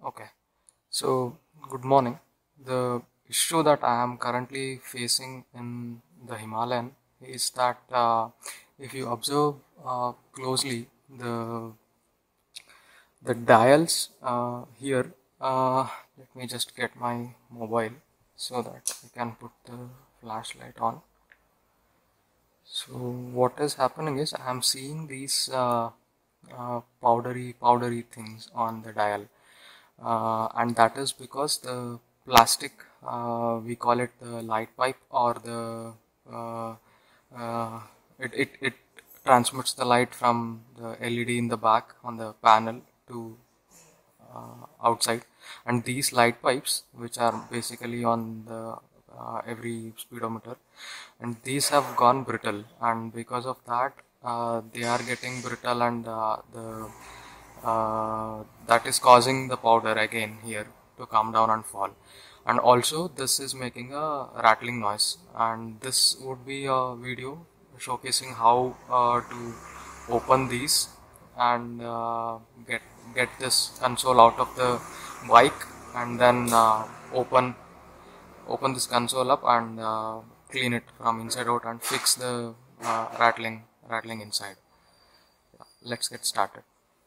Okay, so good morning. The issue that I am currently facing in the Himalayan is that if you observe closely the dials here, let me just get my mobile so that I can put the flashlight on. So what is happening is I am seeing these powdery things on the dial, and that is because the plastic, we call it the light pipe, or the uh, uh, it transmits the light from the LED in the back on the panel to outside, and these light pipes, which are basically on the every speedometer, and these have gone brittle, and because of that they are getting brittle, and the that is causing the powder again here to come down and fall. And also this is making a rattling noise, and this would be a video showcasing how to open these and get this console out of the bike, and then open this console up and clean it from inside out and fix the rattling inside. Let's get started.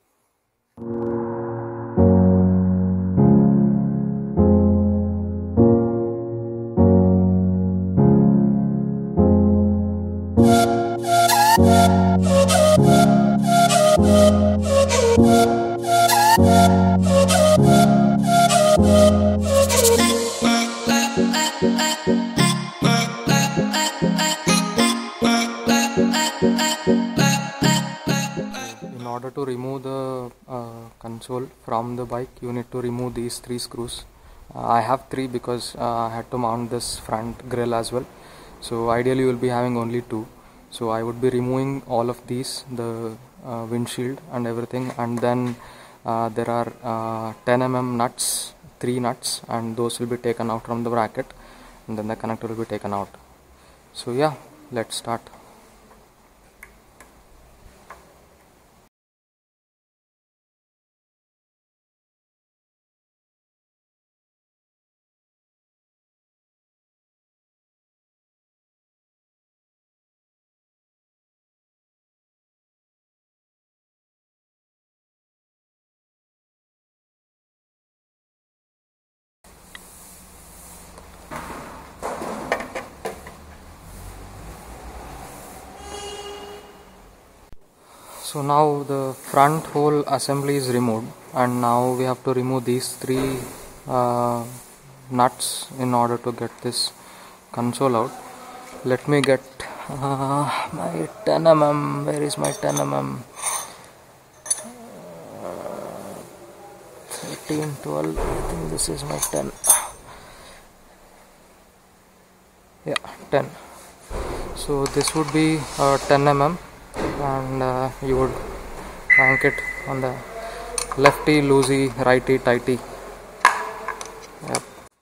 In order to remove the console from the bike, you need to remove these three screws. I have three because I had to mount this front grille as well. So ideally you will be having only two. So I would be removing all of these, the windshield and everything, and then there are 10 mm nuts, 3 nuts, and those will be taken out from the bracket, and then the connector will be taken out. So yeah, let's start. So now the front whole assembly is removed, and now we have to remove these three nuts in order to get this console out. Let me get my 10 mm. Where is my 10 mm? 13, 12. I think this is my 10. Yeah, 10. So this would be 10 mm, and you would crank it on the lefty loosey, righty tighty. Yep.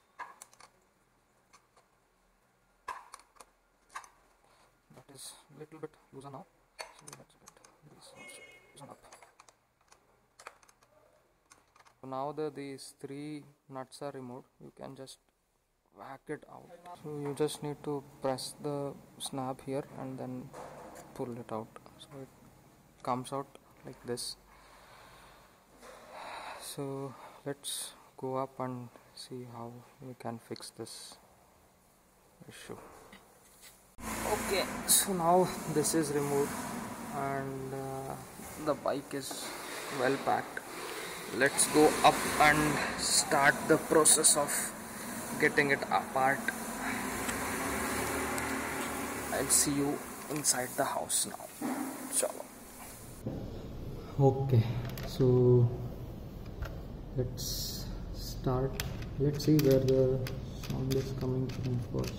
That is a little bit looser now. So let's get these loosen up. So now that these three nuts are removed, you can just whack it out. So you just need to press the snap here and then pull it out. So it comes out like this. So let's go up and see how we can fix this issue. Okay, so now this is removed, and the bike is well packed. Let's go up and start the process of getting it apart. I'll see you inside the house now. Chalo. Okay, so let's start. Let's see where the sound is coming from first.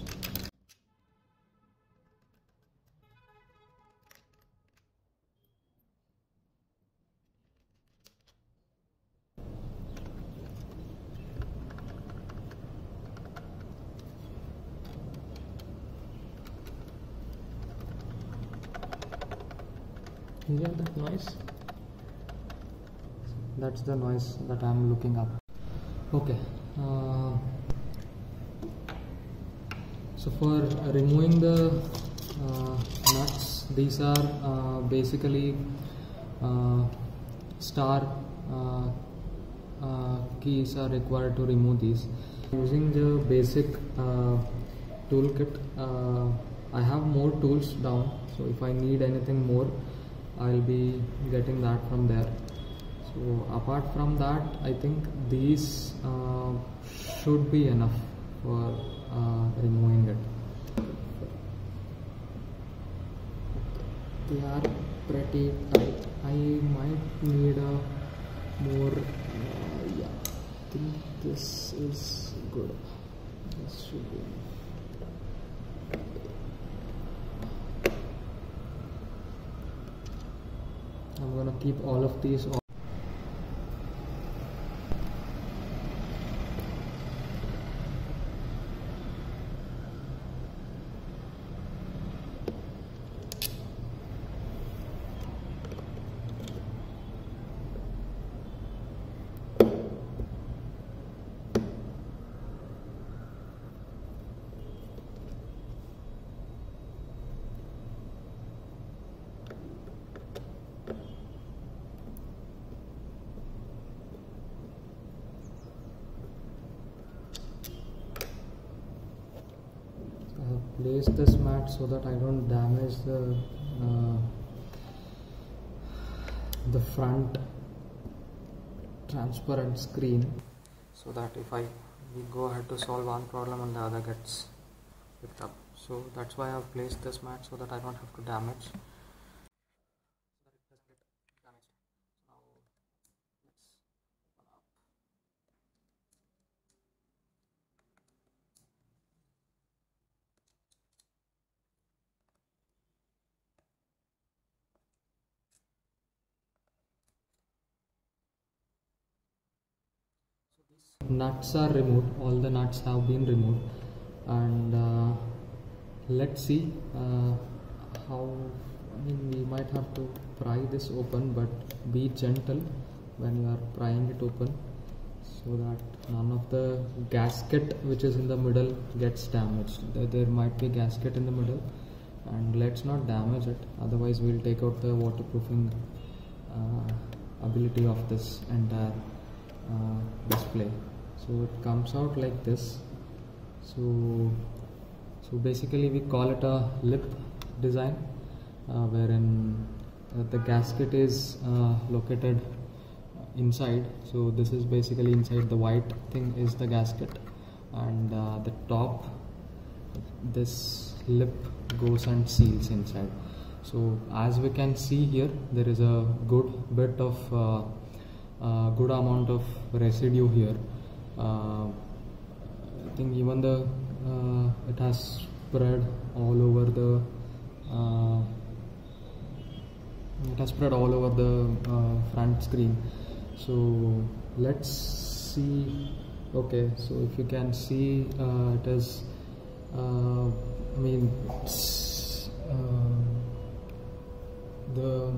You hear that noise? That's the noise that I'm looking up. Okay. So for removing the nuts, these are basically star keys are required to remove these. Using the basic toolkit, I have more tools down, so if I need anything more, I'll be getting that from there. So apart from that, I think these should be enough for removing it. They are pretty tight. I might need a more yeah, I think this is good. This should be enough. I'm gonna keep all of these on. Place this mat so that I don't damage the front transparent screen, so that if we go ahead to solve one problem and the other gets picked up. So that's why I've placed this mat so that I don't have to damage. Nuts are removed, all the nuts have been removed, and let's see how. I mean, we might have to pry this open, but be gentle when you are prying it open so that none of the gasket which is in the middle gets damaged. There might be a gasket in the middle, and let's not damage it, otherwise we'll take out the waterproofing ability of this entire display. So it comes out like this. So basically we call it a lip design, wherein the gasket is located inside. So this is basically inside. The white thing is the gasket, and the top, this lip goes and seals inside. So as we can see here, there is a good bit of good amount of residue here. I think even it has spread all over the front screen. So let's see. Okay, so if you can see, it is I mean the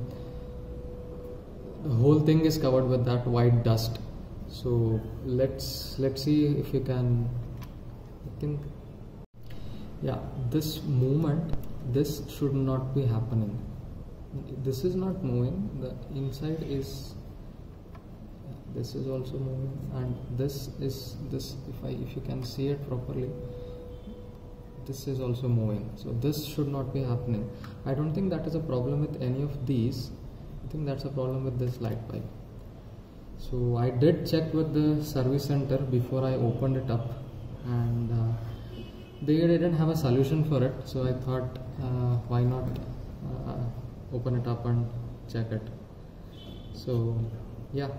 whole thing is covered with that white dust. So let's see if you can. I think, yeah, this movement, this should not be happening. This is not moving. The inside is. This is also moving, and this is this. If you can see it properly, this is also moving. So this should not be happening. I don't think that is a problem with any of these. I think that's a problem with this light pipe. So I did check with the service center before I opened it up, and they didn't have a solution for it. So I thought, why not open it up and check it. So yeah.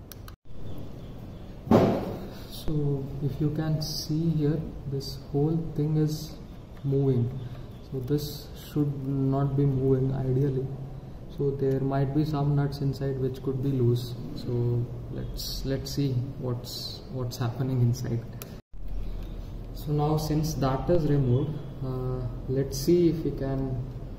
So if you can see here, this whole thing is moving. So this should not be moving ideally. So there might be some nuts inside which could be loose. So let's see what's happening inside. So now, since that is removed, let's see if we can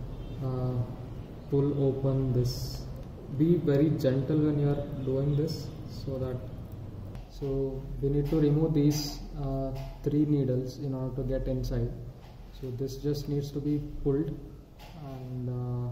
pull open this. Be very gentle when you are doing this, so that So we need to remove these 3 needles in order to get inside. So this just needs to be pulled, and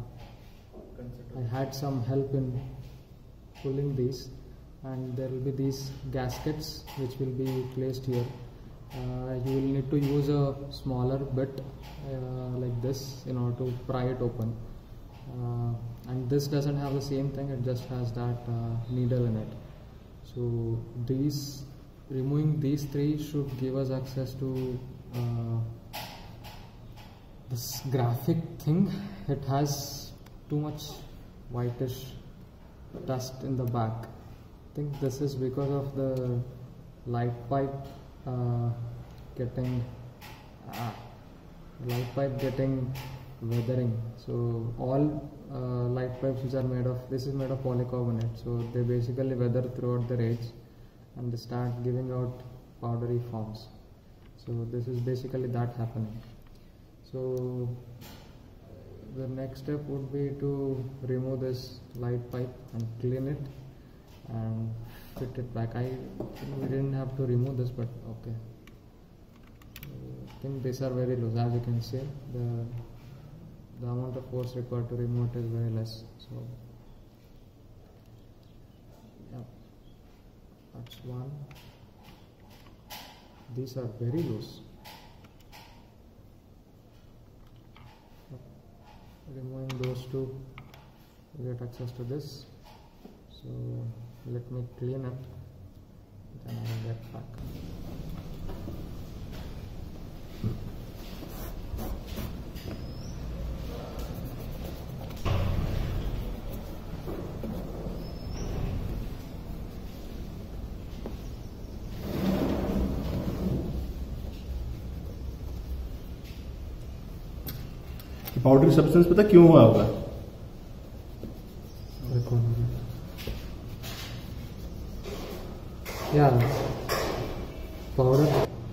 I had some help in pulling these, and there will be these gaskets which will be placed here. You will need to use a smaller bit like this in order to pry it open, and this doesn't have the same thing, it just has that needle in it. So removing these 3 should give us access to this graphic thing. It has too much whitish dust in the back. I think this is because of the light pipe getting weathering. So all light pipes which are made of, this is made of polycarbonate, so they basically weather throughout their age and they start giving out powdery forms. So this is basically that happening. So the next step would be to remove this light pipe and clean it and fit it back. We didn't have to remove this, but okay. I think these are very loose. As you can see, the amount of force required to remove it is very less. So yeah, that's one. These are very loose. Removing those 2, we get access to this. So let me clean it, then I will get back. Powdery substance पता क्यों हुआ होगा? Yeah, powder.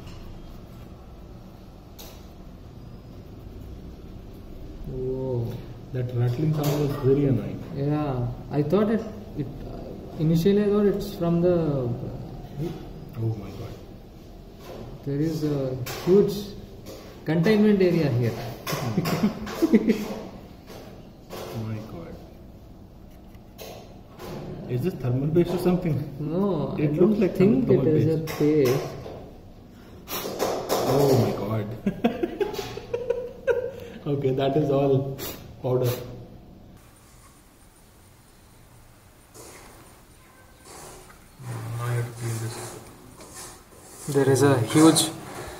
Whoa, That rattling sound was very annoying. yeah, I thought it initially I thought it's from the Oh my god. there is a huge containment area here. Oh my god. Is this thermal paste or something? No, It I looks don't like think thermal it is a paste. paste. Oh my god. Okay, that is all powder. Now I have to clean this. There is a huge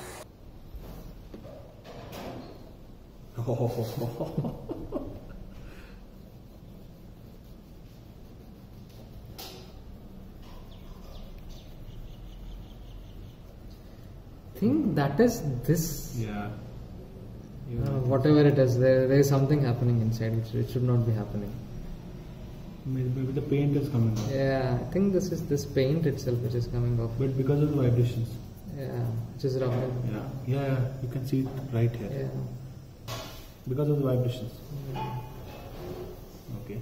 think that is this. Yeah. Whatever it is, there is something happening inside which it should not be happening. Maybe the paint is coming off. Yeah, I think this is this paint itself which is coming off. But because of the vibrations. Yeah, which is rubbing. Yeah, you can see it right here. Yeah. Because of the vibrations. Okay.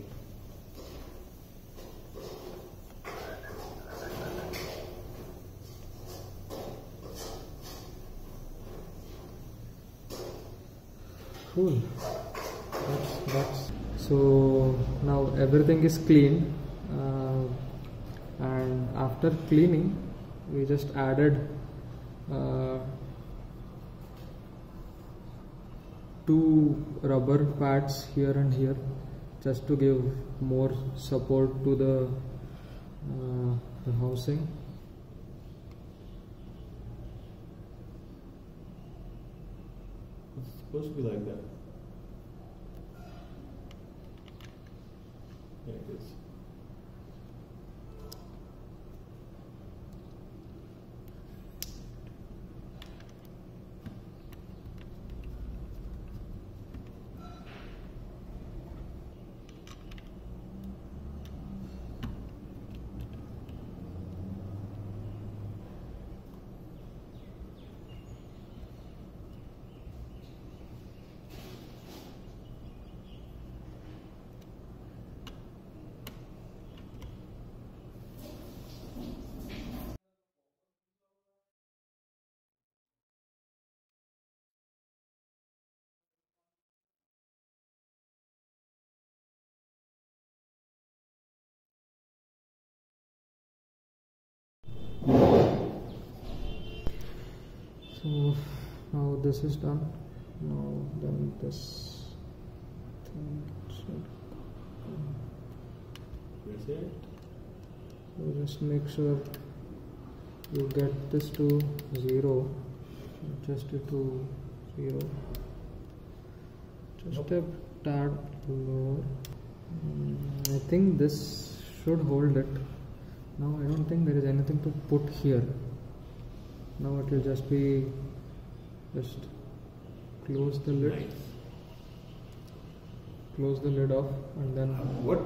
Cool. That's so now everything is clean, and after cleaning, we just added 2 rubber pads here and here, just to give more support to the housing. It's supposed to be like that. Yeah, it is. So now this is done. Now then this thing should come. That's it. So just make sure you get this to 0. Adjust it to 0. Just a tad lower. I think this should hold it. Now I don't think there is anything to put here. Now it will just be, just close the lid. Nice. Close the lid off and then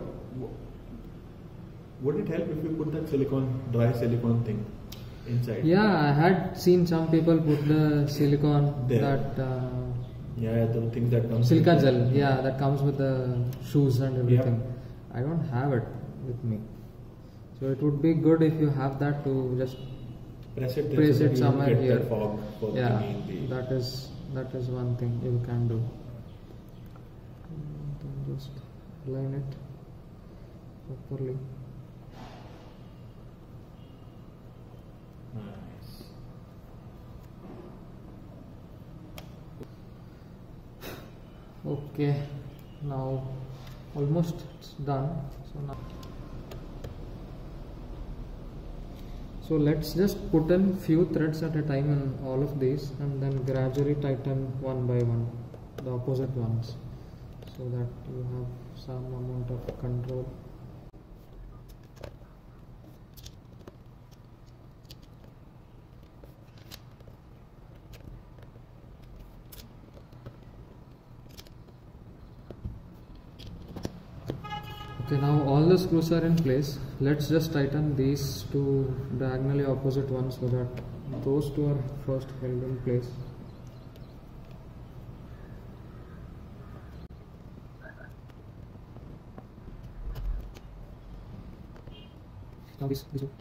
Would it help if you put that dry silicone thing inside? yeah, I had seen some people put the silicone There. that Yeah, the things that comes. silica with gel, it. yeah, that comes with the shoes and everything. I don't have it with me, so it would be good if you have that to just Press it, Press so it that you somewhere get here. The fog yeah, thingy in the- that is one thing you can do. Then just align it properly. Nice. Okay, now almost it's done. So let's just put in few threads at a time in all of these and then gradually tighten one by one the opposite ones, so that you have some amount of control. Okay, now all the screws are in place. Let's just tighten these two diagonally opposite ones so that those two are first held in place. Now this one.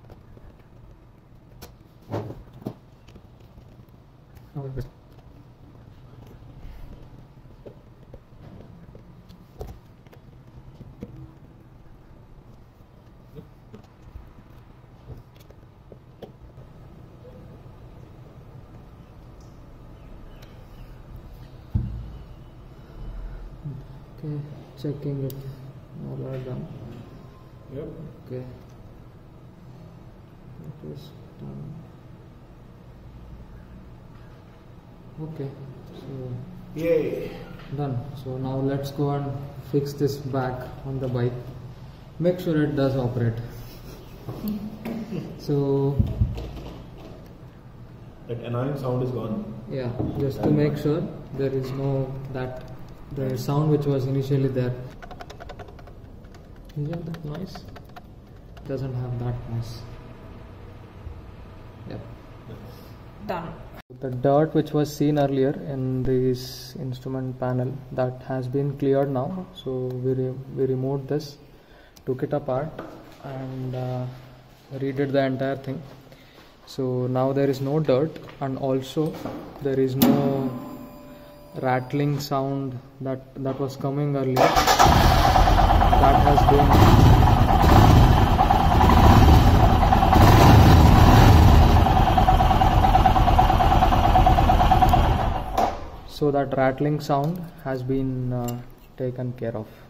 Now this. Okay, checking if all are done. Yep. Okay, that is done. Okay, so Yay. done. So now let's go and fix this back on the bike. Make sure it does operate. So That annoying sound is gone. yeah, just to make sure there is no the sound which was initially there. You hear that noise? Doesn't have that noise. Yep. Done. The dirt which was seen earlier in this instrument panel, that has been cleared now. So we removed this, took it apart and redid the entire thing. So now there is no dirt, and also there is no rattling sound that was coming earlier. That has been so that rattling sound has been taken care of.